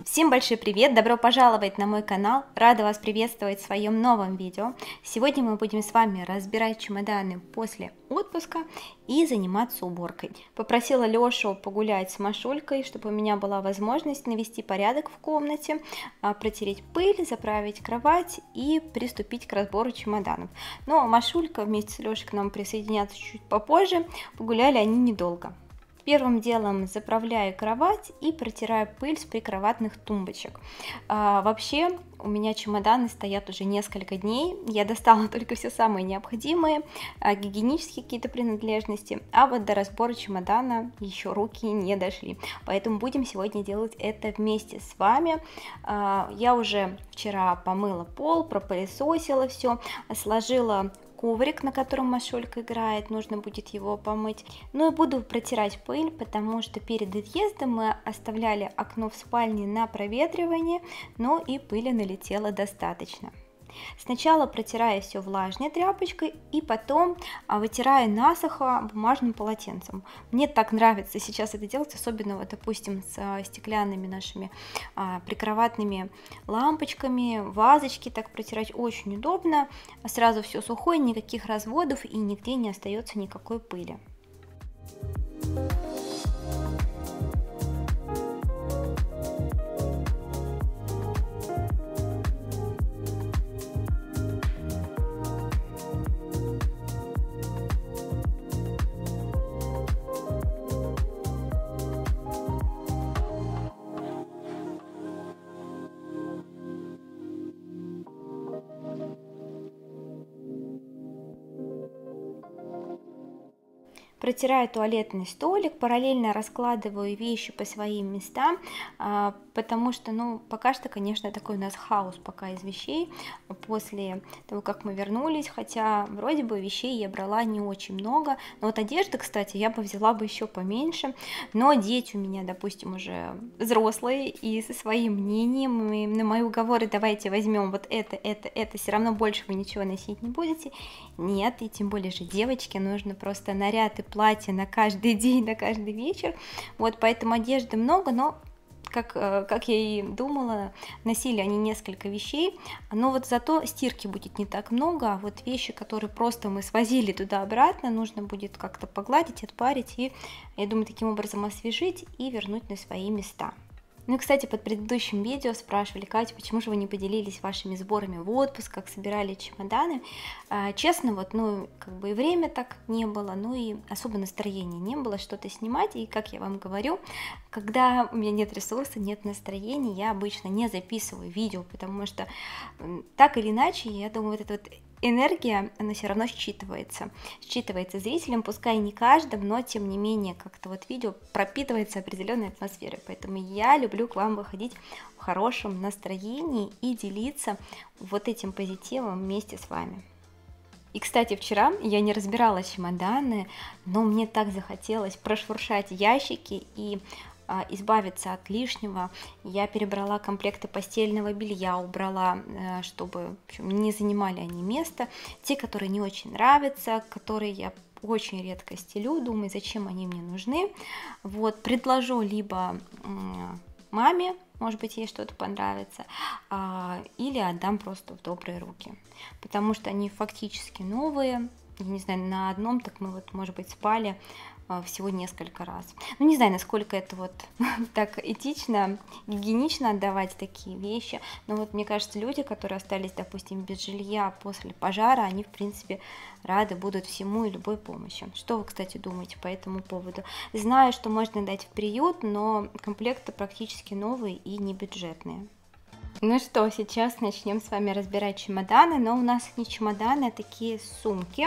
Всем большой привет! Добро пожаловать на мой канал! Рада вас приветствовать в своем новом видео. Сегодня мы будем с вами разбирать чемоданы после отпуска и заниматься уборкой. Попросила Лешу погулять с Машулькой, чтобы у меня была возможность навести порядок в комнате, протереть пыль, заправить кровать и приступить к разбору чемоданов. Но Машулька вместе с Лешей к нам присоединятся чуть попозже. Погуляли они недолго. Первым делом заправляю кровать и протираю пыль с прикроватных тумбочек. Вообще у меня чемоданы стоят уже несколько дней, я достала только все самые необходимые, гигиенические какие-то принадлежности, а вот до разбора чемодана еще руки не дошли, поэтому будем сегодня делать это вместе с вами. Я уже вчера помыла пол, пропылесосила все, сложила коврик, на котором Машулька играет, нужно будет его помыть. Ну и буду протирать пыль, потому что перед отъездом мы оставляли окно в спальне на проветривание, но и пыли налетело достаточно. Сначала протираю все влажной тряпочкой и потом вытираю насухо бумажным полотенцем. Мне так нравится сейчас это делать, особенно вот, допустим, с стеклянными нашими прикроватными лампочками, вазочки так протирать очень удобно. Сразу все сухое, никаких разводов и нигде не остается никакой пыли. Протираю туалетный столик, параллельно раскладываю вещи по своим местам, потому что, пока что, конечно, такой у нас хаос пока из вещей после того, как мы вернулись, хотя вроде бы вещей я брала не очень много, но вот одежды, кстати, я бы взяла бы еще поменьше, но дети у меня, допустим, уже взрослые и со своим мнением, и на мои уговоры давайте возьмем вот это, все равно больше вы ничего носить не будете, нет, и тем более же девочке нужно просто наряд и платье на каждый день, на каждый вечер, вот, поэтому одежды много, но как я и думала, носили они несколько вещей, но вот зато стирки будет не так много, а вот вещи, которые просто мы свозили туда-обратно, нужно будет как-то погладить, отпарить и, я думаю, таким образом освежить и вернуть на свои места. Ну и, кстати, под предыдущим видео спрашивали: Катя, почему же вы не поделились вашими сборами в отпуск, как собирали чемоданы? Честно, вот, как бы и время так не было, и особо настроения не было что-то снимать, и, как я вам говорю, когда у меня нет ресурса, нет настроения, я обычно не записываю видео, потому что так или иначе, я думаю, вот эта вот энергия, она все равно считывается зрителям, пускай не каждым, но тем не менее как-то вот видео пропитывается определенной атмосферой, поэтому я люблю к вам выходить в хорошем настроении и делиться вот этим позитивом вместе с вами. И, кстати, вчера я не разбирала чемоданы, но мне так захотелось прошуршать ящики и избавиться от лишнего. Я перебрала комплекты постельного белья, убрала, чтобы, в общем, не занимали они место. Те, которые не очень нравятся, которые я очень редко стелю, думаю, зачем они мне нужны. Вот, предложу либо маме, может быть, ей что-то понравится, или отдам просто в добрые руки, потому что они фактически новые. Я не знаю, на одном так мы вот, может быть, спали всего несколько раз. Не знаю, насколько это вот так этично, гигиенично отдавать такие вещи, но вот мне кажется, люди, которые остались, допустим, без жилья после пожара, они, в принципе, рады будут всему и любой помощи. Что вы, кстати, думаете по этому поводу? Знаю, что можно дать в приют, но комплекты практически новые и не бюджетные. Ну что, сейчас начнем с вами разбирать чемоданы, но у нас не чемоданы, а такие сумки.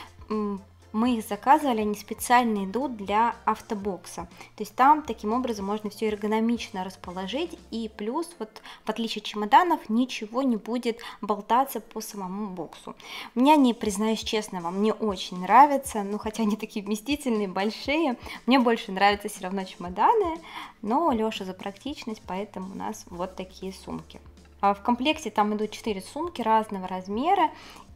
Мы их заказывали, они специально идут для автобокса, то есть там таким образом можно все эргономично расположить, и плюс, вот в отличие от чемоданов, ничего не будет болтаться по самому боксу. Мне они, признаюсь честно, вам не очень нравятся, хотя они такие вместительные, большие, мне больше нравятся все равно чемоданы, но Леша за практичность, поэтому у нас вот такие сумки. В комплекте там идут 4 сумки разного размера,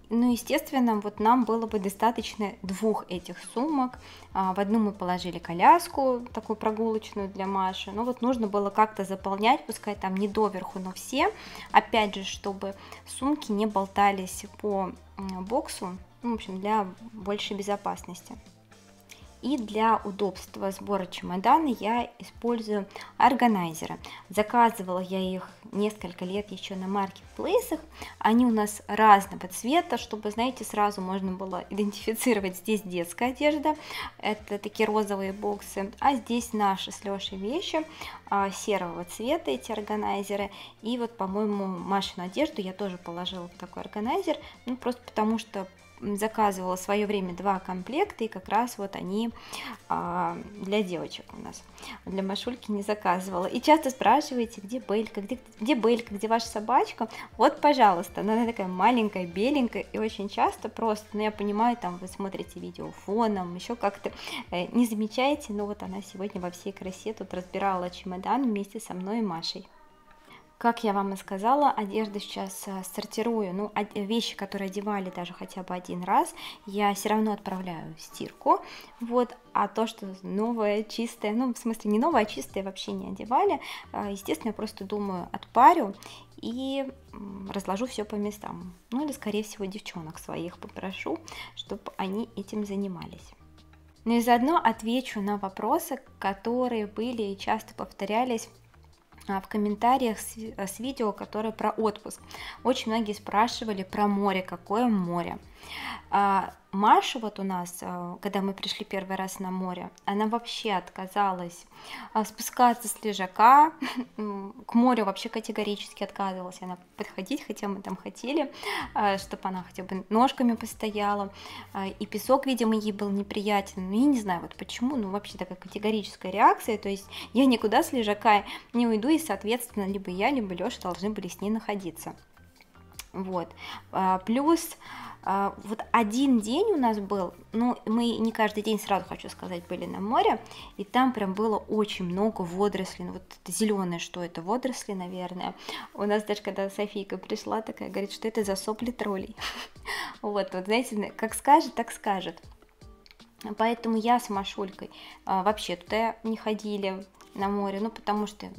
Ну, естественно, вот нам было бы достаточно 2 этих сумок. В одну мы положили коляску, такую прогулочную для Маши. Но вот нужно было как-то заполнять, пускай там не доверху, но все. Опять же, чтобы сумки не болтались по боксу, ну, в общем, для большей безопасности. И для удобства сбора чемодана я использую органайзеры. Заказывала я их несколько лет еще на маркетплейсах. Они у нас разного цвета, чтобы, знаете, сразу можно было идентифицировать: здесь детская одежда, это такие розовые боксы, а здесь наши с Лешей вещи серого цвета, эти органайзеры. И вот, по-моему, Машину одежду я тоже положила в такой органайзер, ну, просто потому что заказывала в свое время 2 комплекта, и как раз вот они для девочек у нас. Для Машульки не заказывала. И часто спрашиваете, где Белька, где Белька, где ваша собачка? Вот, пожалуйста, она такая маленькая, беленькая, и очень часто просто, ну, я понимаю, там вы смотрите видео фоном, еще как-то не замечаете, но вот она сегодня во всей красе тут разбирала чемодан вместе со мной и Машей. Как я вам и сказала, одежду сейчас сортирую, ну, вещи, которые одевали даже хотя бы один раз, я все равно отправляю в стирку, вот, а то, что новое, чистое, ну, в смысле не новое, а чистое вообще не одевали, естественно, я просто думаю, отпарю и разложу все по местам, ну, или, скорее всего, девчонок своих попрошу, чтобы они этим занимались. Ну и заодно отвечу на вопросы, которые были и часто повторялись в комментариях с видео, которые про отпуск. Очень многие спрашивали про море, какое море. Маша вот у нас, когда мы пришли первый раз на море, она вообще отказалась спускаться с лежака, к морю вообще категорически отказывалась она подходить, хотя мы там хотели, чтобы она хотя бы ножками постояла, и песок, видимо, ей был неприятен, ну, я не знаю вот почему, ну, вообще такая категорическая реакция, то есть я никуда с лежака не уйду, и, соответственно, либо я, либо Леша должны были с ней находиться. Вот, плюс вот один день у нас был, ну, мы не каждый день, сразу хочу сказать, были на море, и там прям было очень много водорослей, ну, вот это зеленое, что это, водоросли, наверное. У нас даже, когда Софийка пришла, такая, говорит, что это за сопли троллей. Вот, знаете, как скажет, так скажет. Поэтому я с Машулькой вообще туда не ходили на море, ну, потому что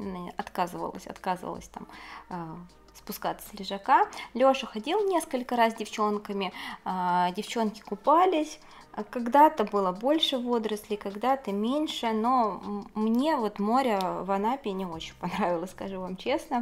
отказывалась там спускаться с лежака. Леша ходил несколько раз с девчонками, девчонки купались, когда-то было больше водорослей, когда-то меньше, но мне вот море в Анапе не очень понравилось, скажу вам честно.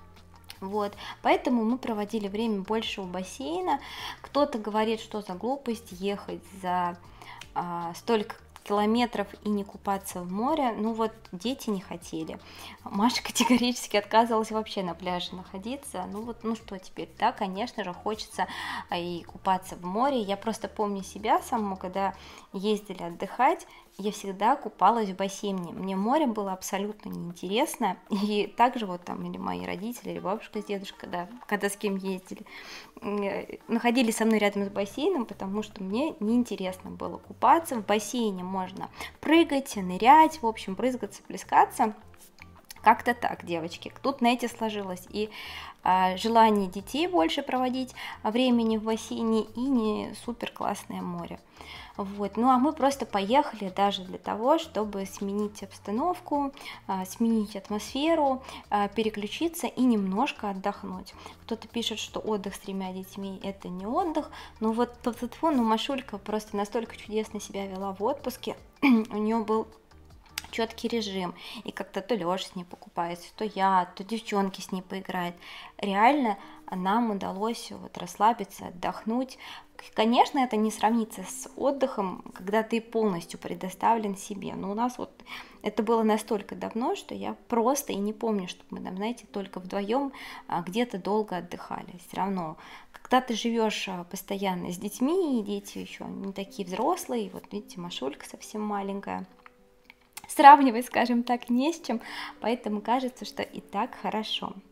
Вот, поэтому мы проводили время больше у бассейна. Кто-то говорит, что за глупость ехать за столько километров и не купаться в море, ну вот дети не хотели. Маша категорически отказывалась вообще на пляже находиться, ну вот, ну что теперь, да, конечно же, хочется и купаться в море. Я просто помню себя саму, когда ездили отдыхать, я всегда купалась в бассейне, мне море было абсолютно неинтересно, и также вот там или мои родители, или бабушка с дедушкой, когда с кем ездили, находились со мной рядом с бассейном, потому что мне неинтересно было купаться. В бассейне можно прыгать, нырять, в общем, брызгаться, плескаться. Как-то так, девочки. Тут, знаете, сложилось и желание детей больше проводить времени в бассейне, и не супер классное море. Вот. Ну а мы просто поехали даже для того, чтобы сменить обстановку, сменить атмосферу, переключиться и немножко отдохнуть. Кто-то пишет, что отдых с 3 детьми это не отдых, но вот ну, Машулька просто настолько чудесно себя вела в отпуске, у нее был четкий режим, и как-то то Леша с ней покупается, то я, то девчонки с ней поиграют. Реально нам удалось вот расслабиться, отдохнуть. Конечно, это не сравнится с отдыхом, когда ты полностью предоставлен себе, но у нас вот это было настолько давно, что я просто и не помню, чтобы мы там, знаете, только вдвоем где-то долго отдыхали. Все равно, когда ты живешь постоянно с детьми, и дети еще не такие взрослые, вот видите, Машулька совсем маленькая, сравнивать, скажем так, не с чем, поэтому кажется, что и так хорошо.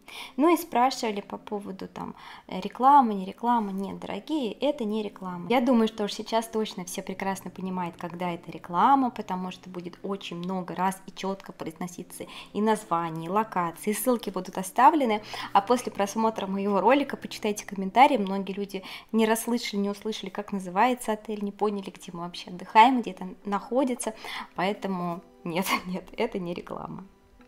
Ну и спрашивали по поводу там рекламы, не рекламы. Нет, дорогие, это не реклама. Я думаю, что уж сейчас точно все прекрасно понимают, когда это реклама, потому что будет очень много раз и четко произноситься и название, и локации, и ссылки будут оставлены. А после просмотра моего ролика почитайте комментарии. Многие люди не расслышали, не услышали, как называется отель, не поняли, где мы вообще отдыхаем, где это находится. Поэтому нет, нет, это не реклама.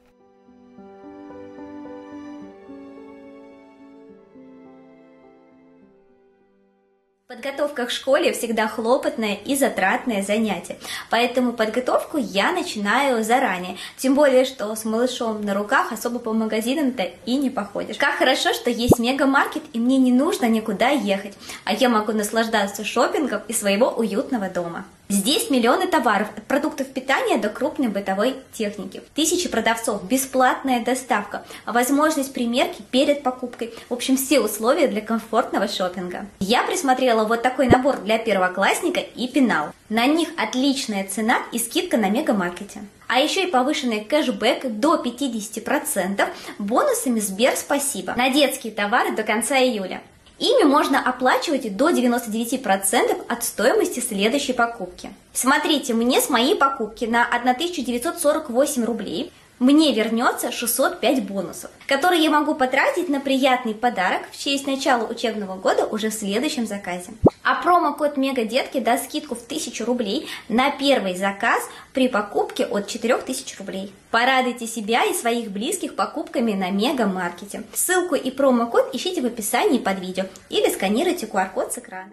Подготовка к школе всегда хлопотное и затратное занятие, поэтому подготовку я начинаю заранее, тем более, что с малышом на руках особо по магазинам-то и не походишь. Как хорошо, что есть мегамаркет, и мне не нужно никуда ехать, а я могу наслаждаться шопингом из своего уютного дома. Здесь миллионы товаров, от продуктов питания до крупной бытовой техники. Тысячи продавцов, бесплатная доставка, возможность примерки перед покупкой. В общем, все условия для комфортного шопинга. Я присмотрела вот такой набор для первоклассника и пенал. На них отличная цена и скидка на мегамаркете. А еще и повышенный кэшбэк до 50% бонусами Сбер Спасибо на детские товары до конца июля. Ими можно оплачивать до 99% от стоимости следующей покупки. Смотрите, мне с моей покупки на 1948 рублей мне вернется 605 бонусов, которые я могу потратить на приятный подарок в честь начала учебного года уже в следующем заказе. А промокод МегаДетки даст скидку в 1000 рублей на первый заказ при покупке от 4000 рублей. Порадуйте себя и своих близких покупками на Мегамаркете. Ссылку и промокод ищите в описании под видео или сканируйте QR-код с экрана.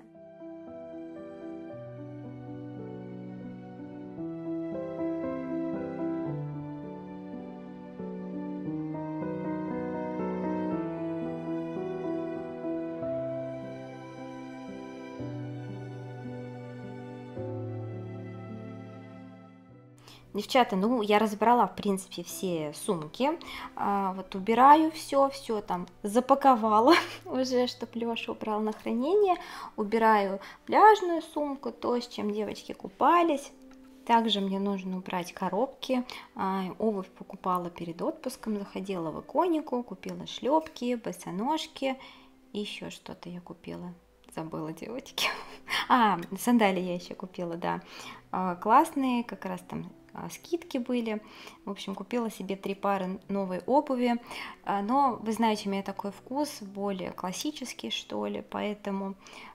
Девчата, ну я разобрала в принципе все сумки, вот убираю все там запаковала уже, чтобы Леша убрал на хранение, убираю пляжную сумку, то, с чем девочки купались. Также мне нужно убрать коробки, обувь покупала перед отпуском, заходила в Иконику, купила шлепки, босоножки, еще что-то я купила. Забыла, девочки. Сандалии я еще купила, да. Классные, как раз там скидки были. В общем, купила себе 3 пары новой обуви. Но вы знаете, у меня такой вкус, более классический, что ли, поэтому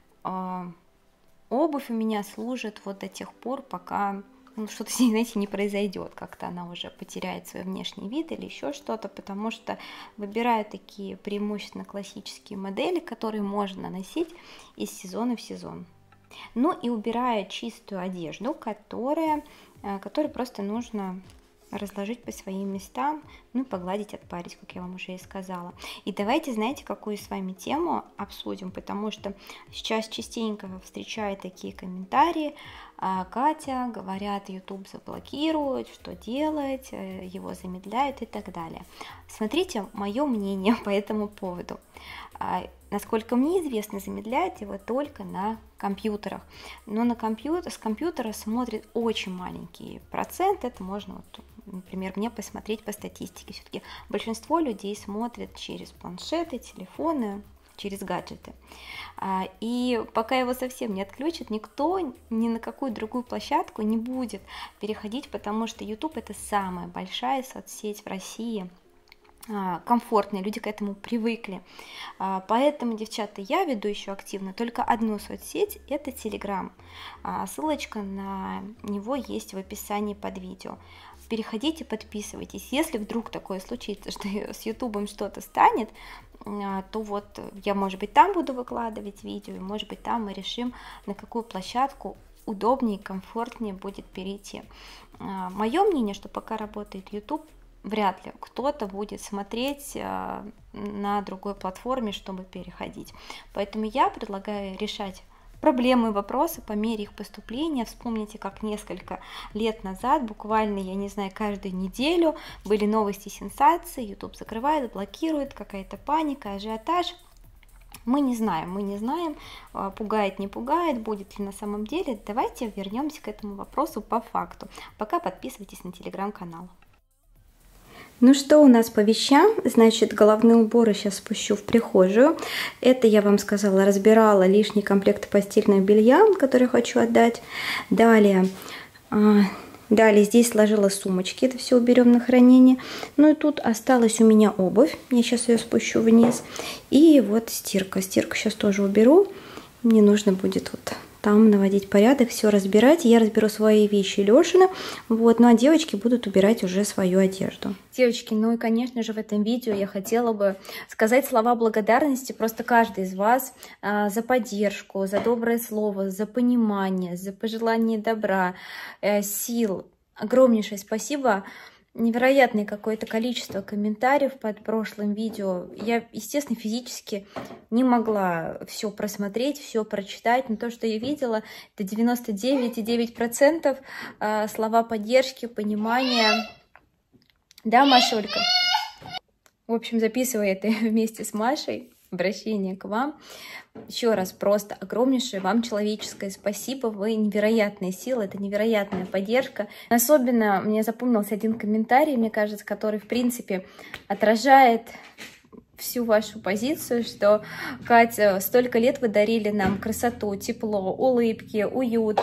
обувь у меня служит вот до тех пор, пока что-то, знаете, не произойдет, как-то она уже потеряет свой внешний вид или еще что-то, потому что выбираю такие преимущественно классические модели, которые можно носить из сезона в сезон. Ну и убираю чистую одежду, которую просто нужно разложить по своим местам, ну и погладить, отпарить, как я вам уже и сказала. И давайте, знаете, какую с вами тему обсудим, потому что сейчас частенько встречаю такие комментарии: Катя, говорят, YouTube заблокируют, что делать, его замедляют и так далее. Смотрите, мое мнение по этому поводу. Насколько мне известно, замедляют его только на компьютерах, но с компьютера смотрит очень маленький процент. Это можно, вот, например, мне посмотреть по статистике. Все-таки большинство людей смотрят через планшеты, телефоны, через гаджеты. И пока его совсем не отключат, никто ни на какую другую площадку не будет переходить, потому что YouTube — это самая большая соцсеть в России, комфортные, люди к этому привыкли. Поэтому, девчата, я веду еще активно только одну соцсеть, это Telegram. Ссылочка на него есть в описании под видео. Переходите, подписывайтесь. Если вдруг такое случится, что с YouTube что-то станет, то вот я, может быть, там буду выкладывать видео, может быть, там мы решим, на какую площадку удобнее, комфортнее будет перейти. Мое мнение, что пока работает YouTube, вряд ли кто-то будет смотреть на другой платформе, чтобы переходить. Поэтому я предлагаю решать проблемы и вопросы по мере их поступления. Вспомните, как несколько лет назад, буквально, я не знаю, каждую неделю были новости, сенсации, YouTube закрывает, блокирует, какая-то паника, ажиотаж. Мы не знаем, пугает, не пугает, будет ли на самом деле. Давайте вернемся к этому вопросу по факту. Пока подписывайтесь на телеграм-канал. Ну что у нас по вещам? Значит, головные уборы сейчас спущу в прихожую. Это, я вам сказала, разбирала лишний комплект постельного белья, который хочу отдать. Далее здесь сложила сумочки, это все уберем на хранение. Ну и тут осталась у меня обувь, я сейчас ее спущу вниз. И вот стирка. Стирку сейчас тоже уберу. Мне нужно будет вот там наводить порядок, все разбирать. Я разберу свои вещи Лешины, вот, ну а девочки будут убирать уже свою одежду. Девочки, ну и конечно же в этом видео я хотела бы сказать слова благодарности просто каждой из вас за поддержку, за доброе слово, за понимание, за пожелание добра, сил. Огромнейшее спасибо. Невероятное какое-то количество комментариев под прошлым видео. Я, естественно, физически не могла все просмотреть, все прочитать, но то, что я видела, это 99,9% слова поддержки, понимания. Да, Машулька? В общем, записывай это вместе с Машей. Обращение к вам. Еще раз просто огромнейшее вам человеческое спасибо. Вы невероятная сила, это невероятная поддержка. Особенно мне запомнился один комментарий, мне кажется, который, в принципе, отражает всю вашу позицию, что, Катя, столько лет вы дарили нам красоту, тепло, улыбки, уют,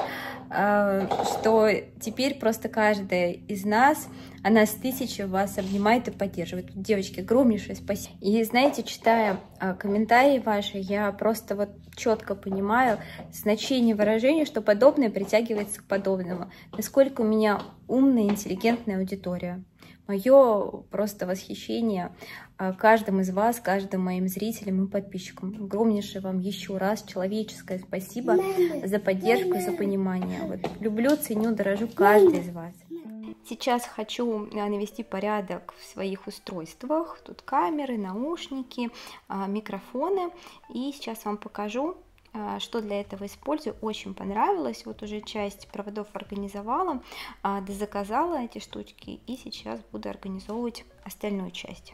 что теперь просто каждая из нас, она с тысячи вас обнимает и поддерживает. Девочки, огромнейшее спасибо. И знаете, читая комментарии ваши, я просто вот четко понимаю значение выражения, что подобное притягивается к подобному. Насколько у меня умная, интеллигентная аудитория. Мое просто восхищение каждым из вас, каждым моим зрителям и подписчикам. Огромнейшее вам еще раз человеческое спасибо за поддержку, за понимание. Вот, люблю, ценю, дорожу каждый из вас. Сейчас хочу навести порядок в своих устройствах. Тут камеры, наушники, микрофоны. И сейчас вам покажу, что для этого использую. Очень понравилось. Вот уже часть проводов организовала, дозаказала эти штучки. И сейчас буду организовывать остальную часть.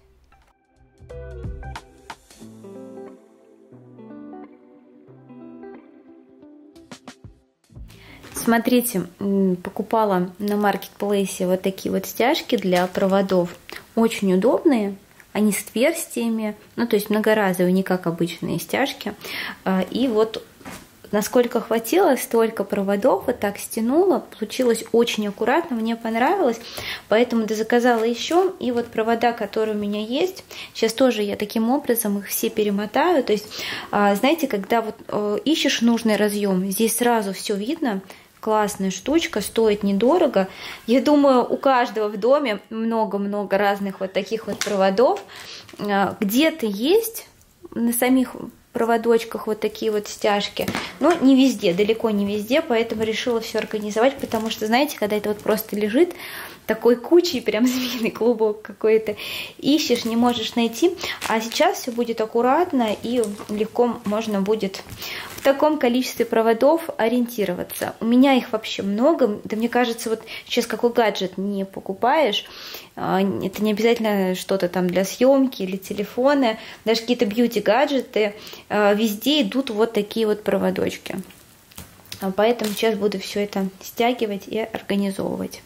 Смотрите, покупала на маркетплейсе вот такие вот стяжки для проводов. Очень удобные. Они с отверстиями, ну то есть многоразовые, не как обычные стяжки. И вот насколько хватило, столько проводов вот так стянула. Получилось очень аккуратно, мне понравилось. Поэтому дозаказала еще. И вот провода, которые у меня есть, сейчас тоже я таким образом их все перемотаю. То есть, знаете, когда вот ищешь нужный разъем, здесь сразу все видно. Классная штучка, стоит недорого. Я думаю, у каждого в доме много-много разных вот таких вот проводов. Где-то есть на самих проводочках вот такие вот стяжки, но не везде, далеко не везде, поэтому решила все организовать, потому что, знаете, когда это вот просто лежит такой кучей, прям змеиный клубок какой-то, ищешь, не можешь найти, а сейчас все будет аккуратно и легко можно будет в таком количестве проводов ориентироваться. У меня их вообще много, да мне кажется, вот сейчас какой гаджет не покупаешь, это не обязательно что-то там для съемки или телефона, даже какие-то бьюти-гаджеты, везде идут вот такие вот проводочки. Поэтому сейчас буду все это стягивать и организовывать.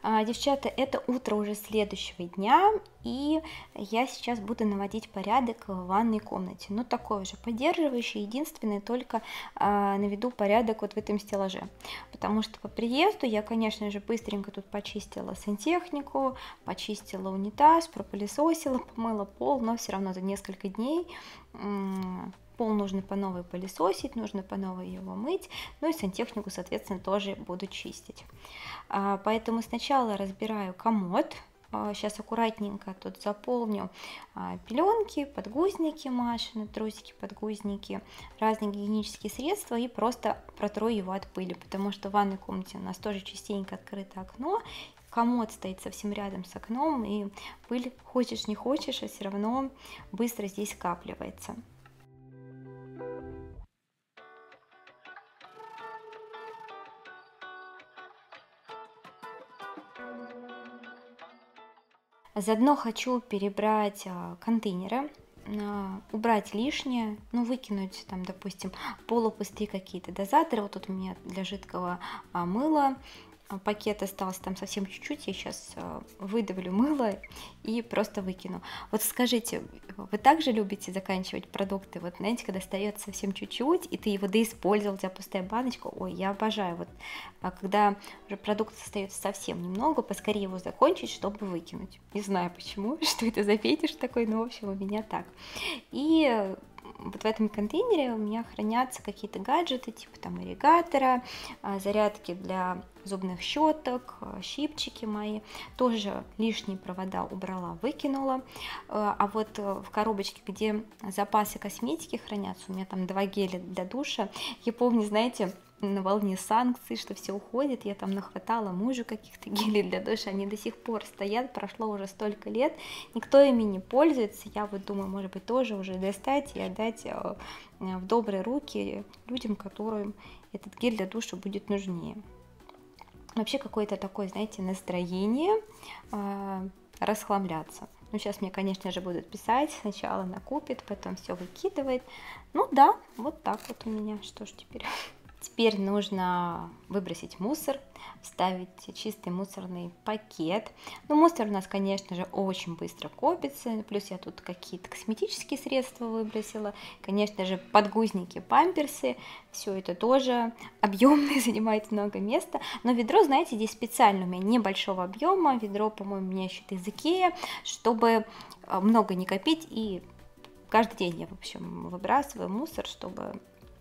Девчата, это утро уже следующего дня, и я сейчас буду наводить порядок в ванной комнате. Ну, такой уже поддерживающий, единственное, только наведу порядок вот в этом стеллаже. Потому что по приезду я, конечно же, быстренько тут почистила сантехнику, почистила унитаз, пропылесосила, помыла пол, но все равно за несколько дней пол нужно по новой пылесосить, нужно по новой его мыть, ну и сантехнику, соответственно, тоже буду чистить. Поэтому сначала разбираю комод. Сейчас аккуратненько тут заполню пеленки, подгузники Машины, трусики, подгузники, разные гигиенические средства и просто протру его от пыли, потому что в ванной комнате у нас тоже частенько открыто окно, комод стоит совсем рядом с окном, и пыль, хочешь не хочешь, а все равно быстро здесь скапливается. Заодно хочу перебрать контейнеры, убрать лишнее, ну, выкинуть там, допустим, полупустые какие-то дозаторы. Вот тут у меня для жидкого мыла пакет остался там совсем чуть-чуть, я сейчас выдавлю мыло и просто выкину. Вот скажите, вы также любите заканчивать продукты? Вот знаете, когда остается совсем чуть-чуть, и ты его доиспользовал, у тебя пустая баночка, ой, я обожаю. Вот когда уже продукт остается совсем немного, поскорее его закончить, чтобы выкинуть. Не знаю почему, что это за фетиш такой, но в общем у меня так. И вот в этом контейнере у меня хранятся какие-то гаджеты, типа там ирригатора, зарядки для зубных щеток, щипчики мои. Тоже лишние провода убрала, выкинула. А вот в коробочке, где запасы косметики хранятся, у меня там 2 геля для душа. Я помню, знаете, на волне санкций, что все уходит, я там нахватала мужу каких-то гелей для душа, они до сих пор стоят, прошло уже столько лет, никто ими не пользуется, я вот думаю, может быть, тоже уже достать и отдать в добрые руки людям, которым этот гель для душа будет нужнее. Вообще какое-то такое, знаете, настроение расхламляться. Ну, сейчас мне, конечно же, будут писать, сначала накупит, потом все выкидывает. Ну да, вот так вот у меня, что ж теперь... Теперь нужно выбросить мусор, вставить чистый мусорный пакет. Ну, мусор у нас, конечно же, очень быстро копится. Плюс я тут какие-то косметические средства выбросила. Конечно же, подгузники, памперсы. Все это тоже объемное, занимает много места. Но ведро, знаете, здесь специально у меня небольшого объема. Ведро, по-моему, у меня еще из Икеи, чтобы много не копить. И каждый день я, в общем, выбрасываю мусор, чтобы...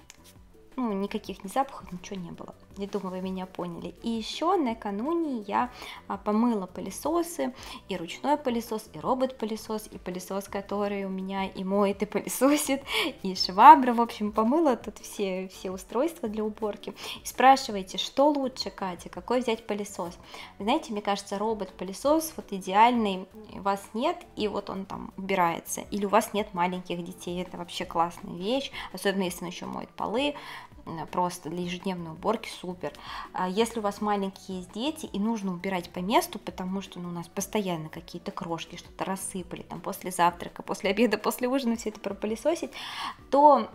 Ну, никаких ни запахов, ничего не было. Я думаю, вы меня поняли. И еще накануне я помыла пылесосы, и ручной пылесос, и робот-пылесос, и пылесос, который у меня и моет, и пылесосит, и швабра. В общем, помыла тут все устройства для уборки. И спрашиваете, что лучше, Катя, какой взять пылесос? Вы знаете, мне кажется, робот-пылесос вот идеальный, у вас нет, и вот он там убирается. Или у вас нет маленьких детей, это вообще классная вещь, особенно если он еще моет полы. Просто для ежедневной уборки супер. Если у вас маленькие есть дети и нужно убирать по месту, потому что у нас постоянно какие-то крошки, что-то рассыпали, там после завтрака, после обеда, после ужина все это пропылесосить, то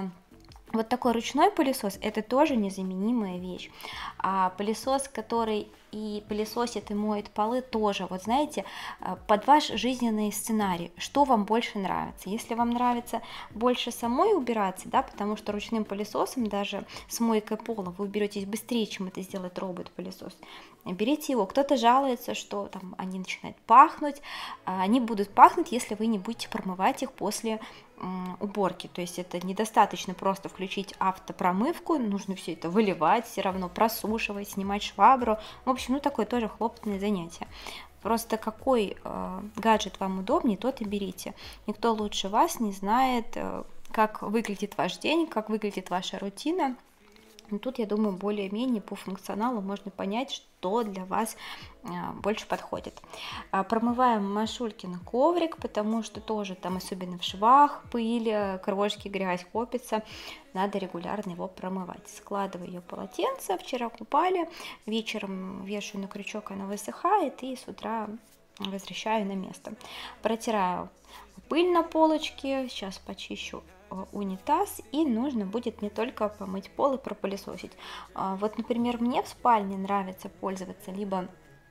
вот такой ручной пылесос – это тоже незаменимая вещь. А пылесос, который и пылесосит, и моет полы, тоже, вот знаете, под ваш жизненный сценарий, что вам больше нравится. Если вам нравится больше самой убираться, да, потому что ручным пылесосом, даже с мойкой пола, вы уберетесь быстрее, чем это сделает робот-пылесос, берите его. Кто-то жалуется, что там они начинают пахнуть, они будут пахнуть, если вы не будете промывать их после уборки, то есть это недостаточно просто включить автопромывку, нужно все это выливать, все равно просушивать, снимать швабру, в общем, ну такое тоже хлопотное занятие. Просто какой гаджет вам удобнее, тот и берите. Никто лучше вас не знает, как выглядит ваш день, как выглядит ваша рутина. Но тут, я думаю, более-менее по функционалу можно понять, что для вас больше подходит. Промываем Машулькин коврик, потому что тоже там, особенно в швах, пыль, крошки, грязь копится, надо регулярно его промывать. Складываю ее полотенце, вчера купали, вечером вешаю на крючок, оно высыхает, и с утра возвращаю на место. Протираю пыль на полочке, сейчас почищу унитаз, и нужно будет не только помыть пол и пропылесосить. Вот, например, мне в спальне нравится пользоваться либо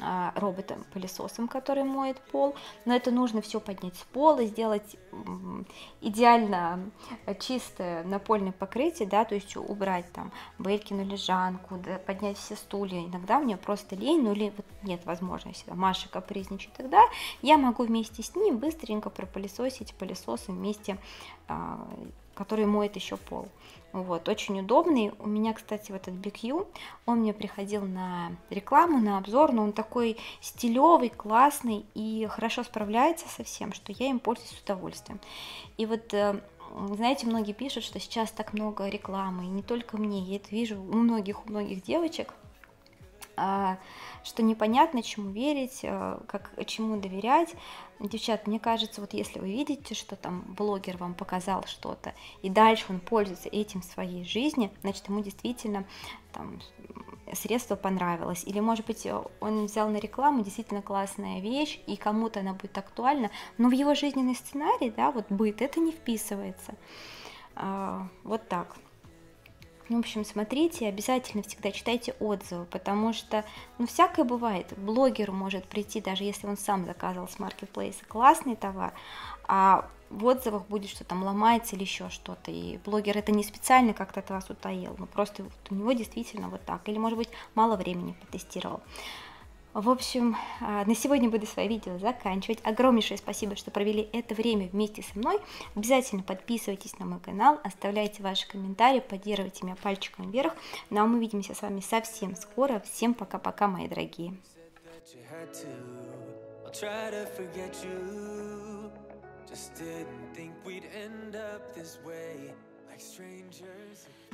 роботом-пылесосом, который моет пол, но это нужно все поднять с пола, сделать идеально чистое напольное покрытие, да, то есть убрать там Белькину лежанку, да, поднять все стулья. Иногда мне просто лень, ну или вот нет возможности, да, Маша капризничает, тогда я могу вместе с ним быстренько пропылесосить пылесосом вместе, который моет еще пол. Вот, очень удобный. У меня, кстати, вот этот BQ, он мне приходил на рекламу, на обзор, но он такой стилевый, классный и хорошо справляется со всем, что я им пользуюсь с удовольствием. И вот, знаете, многие пишут, что сейчас так много рекламы, и не только мне, я это вижу у многих девочек, что непонятно, чему верить, чему доверять. Девчат, мне кажется, вот если вы видите, что там блогер вам показал что-то, и дальше он пользуется этим в своей жизни, значит, ему действительно там средство понравилось. Или, может быть, он взял на рекламу действительно классная вещь, и кому-то она будет актуальна, но в его жизненный сценарий, да, вот быт, это не вписывается. Вот так. В общем, смотрите, обязательно всегда читайте отзывы, потому что, ну, всякое бывает. Блогеру может прийти, даже если он сам заказывал с маркетплейса классный товар, а в отзывах будет, что там ломается или еще что-то, и блогер это не специально как-то от вас утаил, но просто вот у него действительно вот так, или, может быть, мало времени потестировал. В общем, на сегодня буду свое видео заканчивать. Огромнейшее спасибо, что провели это время вместе со мной. Обязательно подписывайтесь на мой канал, оставляйте ваши комментарии, поддерживайте меня пальчиком вверх. Ну а мы увидимся с вами совсем скоро. Всем пока-пока, мои дорогие. Just didn't think we'd end up this way, like strangers.